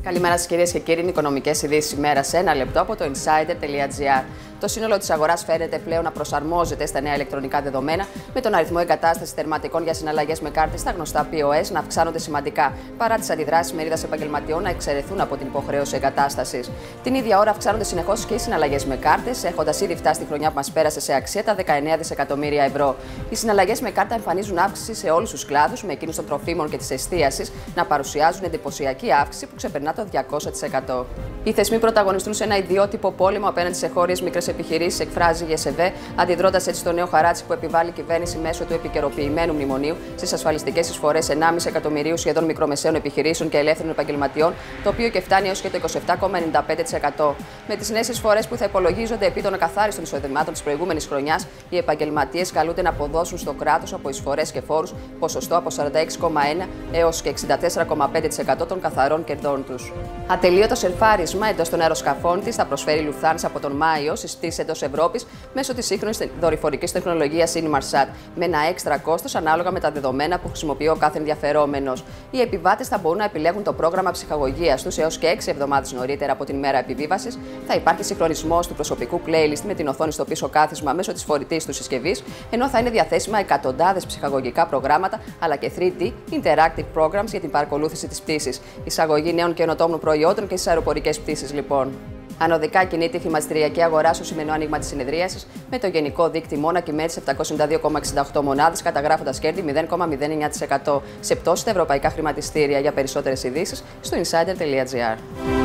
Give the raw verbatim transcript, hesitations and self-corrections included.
Καλημέρα σας κυρίες και κύριοι, είναι οικονομικές ειδήσεις ημέρα σε ένα λεπτό από το insider τελεία gr. Το σύνολο της αγοράς φαίνεται πλέον να προσαρμόζεται στα νέα ηλεκτρονικά δεδομένα, με τον αριθμό εγκατάστασης τερματικών για συναλλαγές με κάρτες στα γνωστά πι ο ες να αυξάνονται σημαντικά, παρά τις αντιδράσεις μερίδας επαγγελματιών να εξαιρεθούν από την υποχρέωση εγκατάστασης. Την ίδια ώρα αυξάνονται συνεχώς και οι συναλλαγές με κάρτες, έχοντας ήδη φτάσει τη χρονιά που μας πέρασε σε αξία τα δεκαεννέα δισεκατομμύρια ευρώ. Οι συναλλαγές με κάρτα εμφανίζουν αύξηση σε όλους τους κλάδους, με εκείνους των τροφίμων και της εστίασης να παρουσιάζουν εντυπωσιακή αύξηση που ξεπερνά το διακόσια τοις εκατό. Οι θεσμοί πρωταγωνιστούν σε ένα ιδιότυπο πόλεμο απέναντι σε χώριες μικρές επιχειρήσεις, εκφράζει η ΕΣΕΒΕ, αντιδρώντας έτσι στο νέο χαράτσι που επιβάλλει η κυβέρνηση μέσω του επικαιροποιημένου μνημονίου στις ασφαλιστικές εισφορές ενάμιση εκατομμυρίου σχεδόν μικρομεσαίων επιχειρήσεων και ελεύθερων επαγγελματιών, το οποίο και φτάνει έως και το είκοσι επτά κόμμα ενενήντα πέντε τοις εκατό. Με τις νέες εισφορές που θα υπολογίζονται επί των ακαθάριστων εισοδημάτων της προηγούμενης χρονιάς, οι επαγγελματίες καλούνται να αποδώσουν στο κράτος από εισφορές και φόρους ποσοστό από σαράντα έξι κόμμα ένα έως και εξήντα τέσσερα κόμμα πέντε τοις εκατό των καθαρών κερδών τους. Ατελείωτο σερφάρισμα εντός των αεροσκαφών της θα προσφέρει η Lufthansa από τον Μάιο στις πτήσεις εντός Ευρώπης μέσω της σύγχρονης δορυφορικής τεχνολογίας Inmarsat, με ένα έξτρα κόστος ανάλογα με τα δεδομένα που χρησιμοποιεί ο κάθε ενδιαφερόμενος. Οι επιβάτες θα μπορούν να επιλέγουν το πρόγραμμα ψυχαγωγίας τους έως και έξι εβδομάδες νωρίτερα από την ημέρα επιβίβασης. Θα υπάρχει συγχρονισμός του προσωπικού playlist με την οθόνη στο πίσω κάθισμα μέσω της φορητής του συσκευής, ενώ θα είναι διαθέσιμα εκατοντάδες ψυχαγωγικά προγράμματα αλλά και θρι ντι interactive programs για την παρακολούθηση της πτήσης. Εισαγωγή νέων καινοτόμων προϊόντων και στις αεροπορικές πτήσεις, λοιπόν. Ανωδικά κινείται η χρηματιστηριακή αγορά στο σημερινό άνοιγμα της συνεδρίασης, με το γενικό δείκτη μόνα κυμαίνει σε επτακόσιες εβδομήντα δύο κόμμα εξήντα οκτώ μονάδες, καταγράφοντας κέρδη μηδέν κόμμα μηδέν εννέα τοις εκατό σε πτώση στα ευρωπαϊκά χρηματιστήρια. Για περισσότερες ειδήσεις στο insider τελεία gr.